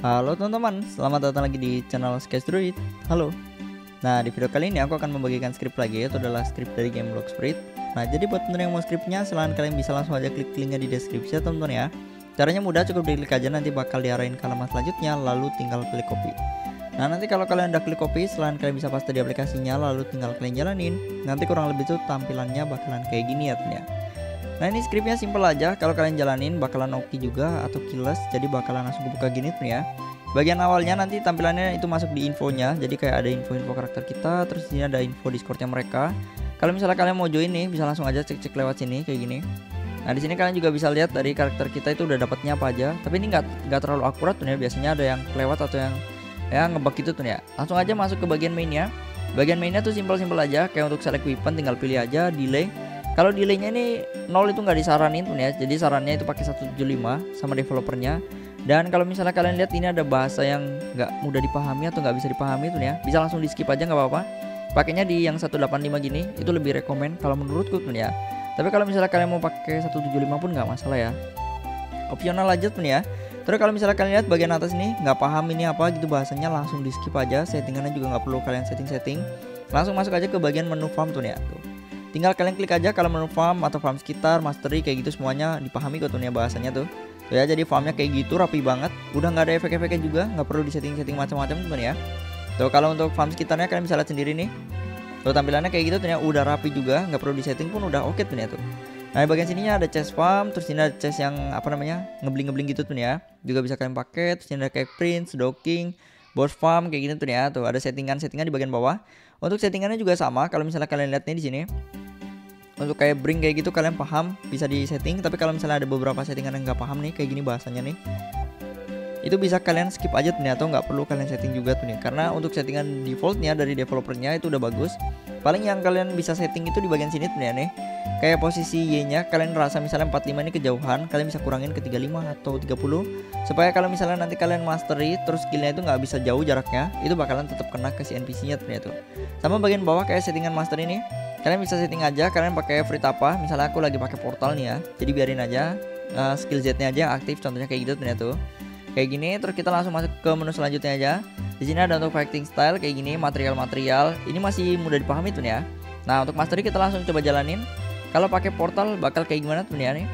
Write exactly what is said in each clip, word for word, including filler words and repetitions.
Halo teman-teman, selamat datang lagi di channel Sketch Druid. Halo. Nah, di video kali ini aku akan membagikan skrip lagi, yaitu adalah skrip dari game Blox Fruit. Nah, jadi buat teman yang mau skripnya, silahkan kalian bisa langsung aja klik linknya di deskripsi ya teman-teman ya. Caranya mudah, cukup diklik aja, nanti bakal diarahin ke halaman selanjutnya, lalu tinggal klik copy. Nah, nanti kalau kalian udah klik copy, silahkan kalian bisa paste di aplikasinya, lalu tinggal kalian jalanin. Nanti kurang lebih tuh tampilannya bakalan kayak gini ya teman ya. Nah, ini skripnya simple aja, kalau kalian jalanin bakalan oke juga atau keyless, jadi bakalan langsung kebuka gini tuh ya. Bagian awalnya nanti tampilannya itu masuk di infonya, jadi kayak ada info-info karakter kita, terus ini ada info Discordnya mereka. Kalau misalnya kalian mau join nih, bisa langsung aja cek-cek lewat sini kayak gini. Nah, di sini kalian juga bisa lihat dari karakter kita itu udah dapatnya apa aja, tapi ini nggak nggak terlalu akurat tuh ya, biasanya ada yang kelewat atau yang ya ngebug gitu tuh ya. Langsung aja masuk ke bagian mainnya. Bagian mainnya tuh simpel-simpel aja, kayak untuk select weapon tinggal pilih aja delay. Kalau delaynya ini nol itu nggak disaranin tuh ya, jadi sarannya itu pakai seratus tujuh puluh lima sama developernya. Dan kalau misalnya kalian lihat ini ada bahasa yang nggak mudah dipahami atau nggak bisa dipahami tuh ya, bisa langsung di skip aja nggak apa-apa. Pakainya di yang seratus delapan puluh lima gini, itu lebih rekomen kalau menurutku tuh ya. Tapi kalau misalnya kalian mau pakai seratus tujuh puluh lima pun nggak masalah ya, opsional aja tuh ya. Terus kalau misalnya kalian lihat bagian atas ini nggak paham ini apa gitu bahasanya, langsung di skip aja. Settingannya juga nggak perlu kalian setting-setting, langsung masuk aja ke bagian menu farm tuh ya tuh. Tinggal kalian klik aja kalau menu farm atau farm sekitar, mastery kayak gitu semuanya dipahami kok tuh ya bahasanya tuh. Tuh ya, jadi farmnya kayak gitu rapi banget, udah nggak ada efek-efeknya juga, nggak perlu disetting-setting macam-macam teman ya. Tuh kalau untuk farm sekitarnya kalian bisa lihat sendiri nih. Tuh tampilannya kayak gitu tuh ya, udah rapi juga, nggak perlu disetting pun udah oke tuh ya tuh. Nah, di bagian sininya ada chest farm, terus ini ada chest yang apa namanya ngebling-ngebling gitu tuh ya, juga bisa kalian pakai. Terus ini ada kayak prince, docking, boss farm kayak gini tuh ya. Tuh ada settingan-settingan di bagian bawah. Untuk settingannya juga sama, kalau misalnya kalian lihat nih di sini. Untuk kayak bring kayak gitu kalian paham bisa di setting, tapi kalau misalnya ada beberapa settingan yang nggak paham nih kayak gini bahasanya nih, itu bisa kalian skip aja ternyata, nggak perlu kalian setting juga tuh nih, karena untuk settingan defaultnya dari developernya itu udah bagus. Paling yang kalian bisa setting itu di bagian sini tuh nih, kayak posisi Y nya kalian rasa misalnya empat puluh lima ini kejauhan, kalian bisa kurangin ke tiga puluh lima atau tiga puluh, supaya kalau misalnya nanti kalian mastery terus skillnya itu nggak bisa jauh jaraknya, itu bakalan tetap kena ke si N P C nya ternyata tuh. Sama bagian bawah kayak settingan master ini, kalian bisa setting aja kalian pakai fruit apa. Misalnya aku lagi pakai portal nih ya, jadi biarin aja uh, skill Z nya aja yang aktif, contohnya kayak gitu ternyata tuh. Kayak gini, terus kita langsung masuk ke menu selanjutnya aja. Di sini ada untuk fighting style kayak gini, material-material. Ini masih mudah dipahami tuh ya. Nah, untuk mastery kita langsung coba jalanin. Kalau pakai portal bakal kayak gimana tuh ya nih.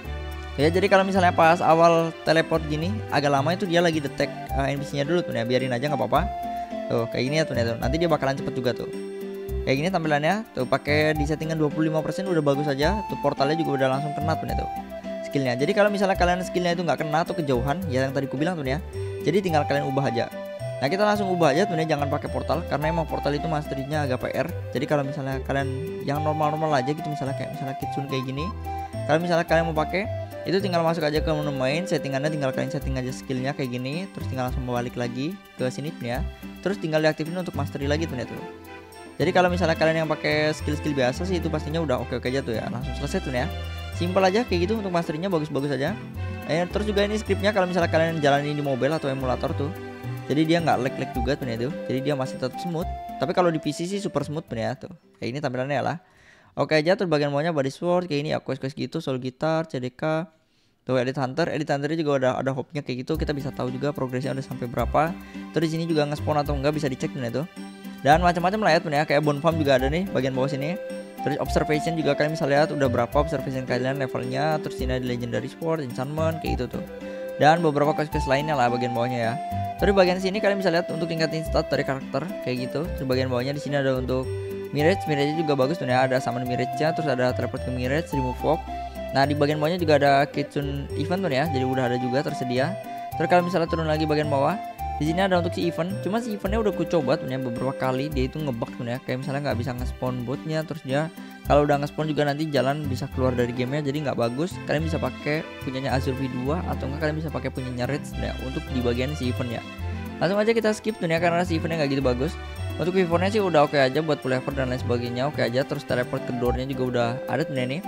Ya, jadi kalau misalnya pas awal teleport gini agak lama, itu dia lagi detect uh, N P C-nya dulu tuh ya. Biarin aja nggak apa-apa. Tuh, kayak gini ya tuh ya tuh. Nanti dia bakalan cepet juga tuh. Kayak gini tampilannya. Tuh, pakai di settingan dua puluh lima persen udah bagus aja. Tuh portalnya juga udah langsung kena tuh ya tuh. Skillnya. Jadi kalau misalnya kalian skillnya itu nggak kena atau kejauhan, ya yang tadi ku bilang tuh ya. Jadi tinggal kalian ubah aja. Nah, kita langsung ubah aja tuh ya, jangan pakai portal karena emang portal itu mastery-nya agak P R. Jadi kalau misalnya kalian yang normal-normal aja gitu, misalnya kayak misalnya Kitsune kayak gini, kalau misalnya kalian mau pakai, itu tinggal masuk aja ke menu main, settingannya tinggal kalian setting aja skillnya kayak gini, terus tinggal langsung balik lagi ke sini tuh ya. Terus tinggal diaktifin untuk mastery lagi tuh ya tuh. Jadi kalau misalnya kalian yang pakai skill-skill biasa sih itu pastinya udah oke-oke aja tuh ya, langsung selesai tuh ya. Simpel aja kayak gitu untuk masternya, bagus-bagus aja. Eh, terus juga ini skripnya kalau misalnya kalian jalanin di mobile atau emulator tuh, jadi dia nggak lag-lag juga tuh ya tuh. Jadi dia masih tetap smooth. Tapi kalau di P C sih super smooth tuh ya tuh. Kayak ini tampilannya ya lah. Oke aja, terus bagian bawahnya body sword kayak ini ya, quest-quest gitu, soul guitar, C D K. Tuh Elite Hunter, Elite Hunter juga udah ada hopnya kayak gitu. Kita bisa tahu juga progresnya udah sampai berapa. Terus di sini juga nge-spawn atau enggak bisa dicek tuh ya tuh. Dan macam-macam lah ya tuh ya, kayak bone farm juga ada nih bagian bawah sini. Terus observation juga kalian bisa lihat udah berapa observation kalian levelnya. Terus ini ada legendary sword, enchantment kayak gitu tuh. Dan beberapa quest-quest lainnya lah bagian bawahnya ya. Terus bagian sini kalian bisa lihat untuk tingkatin stat dari karakter kayak gitu. Terus bagian bawahnya di sini ada untuk mirage, mirage juga bagus tuh ya, ada summon mirage-nya, terus ada teleport ke mirage, remove fog. Nah, di bagian bawahnya juga ada Kitsune event tuh ya, jadi udah ada juga tersedia. Terus kalau misalnya turun lagi bagian bawah, di sini ada untuk si event. Cuma si eventnya udah ku coba tuh ya beberapa kali, dia itu ngebug tuh ya, kayak misalnya nggak bisa nge-spawn botnya. Terus dia kalau udah nge-spawn juga nanti jalan bisa keluar dari gamenya, jadi nggak bagus. Kalian bisa pakai punyanya Azure V dua atau enggak kalian bisa pakai punyanya Red ya untuk di bagian si eventnya. Langsung aja kita skip tuh ya karena si eventnya nggak gitu bagus. Untuk eventnya sih udah oke aja buat full effort dan lain sebagainya, oke aja. Terus teleport ke doornya juga udah ada tuh nih.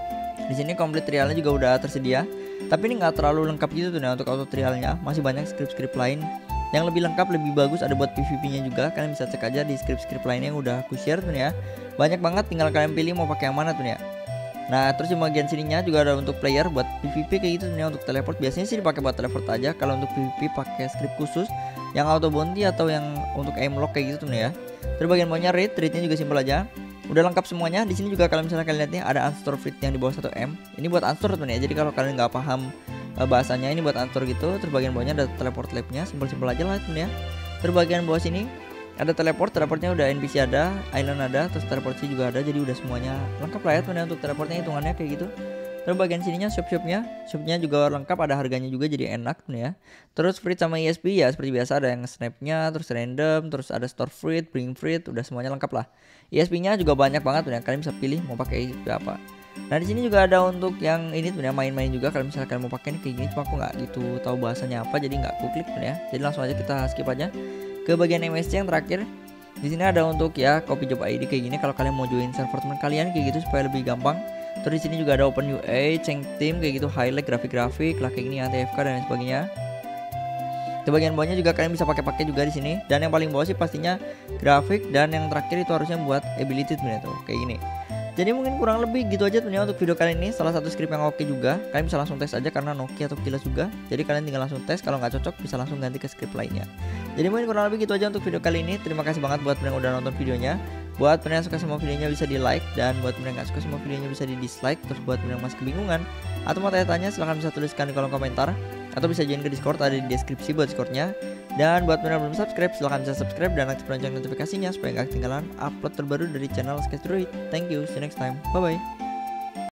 Di sini complete trialnya juga udah tersedia. Tapi ini nggak terlalu lengkap gitu tuh ya untuk auto trialnya. Masih banyak script-script lain yang lebih lengkap, lebih bagus, ada buat P V P-nya juga. Kalian bisa cek aja di script-script lainnya yang udah aku share tuh ya. Banyak banget, tinggal kalian pilih mau pakai yang mana tuh ya. Nah terus di bagian sininya juga ada untuk player buat P V P kayak gitu sebenarnya. Untuk teleport biasanya sih dipakai buat teleport aja. Kalau untuk P V P pakai script khusus yang auto bounty atau yang untuk aim lock kayak gitu sebenarnya ya. Terus bagian bawahnya raid, raidnya juga simpel aja. Udah lengkap semuanya. Di sini juga kalau misalnya kalian lihat nih ada unstore fruit yang di bawah satu M. Ini buat unstore sebenarnya. Jadi kalau kalian nggak paham uh, bahasanya ini buat unstore gitu. Terus bagian bawahnya ada teleport labnya, simpel-simpel aja lah sebenarnya. Terus bagian bawah sini ada teleport, teleportnya udah N P C ada, island ada, terus teleportnya juga ada. Jadi udah semuanya lengkap lah ya sebenarnya untuk teleportnya, hitungannya kayak gitu. Terus bagian sininya shop-shopnya, shopnya juga lengkap, ada harganya juga jadi enak nih ya. Terus fruit sama E S P ya seperti biasa, ada yang snapnya, terus random, terus ada store fruit, bring fruit, udah semuanya lengkap lah. E S P-nya juga banyak banget nih, kalian bisa pilih mau pakai E S P apa. Nah di sini juga ada untuk yang ini sebenarnya main-main juga, kalau misalnya kalian mau pakai ini kayak gini, cuma aku nggak gitu tahu bahasanya apa, jadi nggak aku klik ya. Jadi langsung aja kita skip aja ke bagian M S C yang terakhir. Di sini ada untuk ya copy job I D kayak gini kalau kalian mau join server teman kalian kayak gitu supaya lebih gampang. Terus di sini juga ada open U A, change team kayak gitu, highlight grafik-grafik lah kayak gini, anti F K dan lain sebagainya. Di bagian bawahnya juga kalian bisa pakai-pakai juga di sini. Dan yang paling bawah sih pastinya grafik, dan yang terakhir itu harusnya buat ability sebenarnya tuh kayak gini. Jadi mungkin kurang lebih gitu aja sebenarnya untuk video kali ini. Salah satu script yang oke juga. Kalian bisa langsung tes aja karena Nokia atau Kilas juga. Jadi kalian tinggal langsung tes, kalau nggak cocok bisa langsung ganti ke script lainnya. Jadi mungkin kurang lebih gitu aja untuk video kali ini. Terima kasih banget buat yang udah nonton videonya. Buat yang suka sama videonya bisa di like, dan buat yang nggak suka sama videonya bisa di dislike. Terus buat yang masih kebingungan atau mau tanya-tanya silahkan bisa tuliskan di kolom komentar, atau bisa join ke Discord, ada di deskripsi buat Discordnya. Dan buat yang belum subscribe silahkan bisa subscribe dan aktifkan lonceng notifikasinya supaya nggak ketinggalan upload terbaru dari channel Sketch Droid. Thank you, see you next time, bye bye.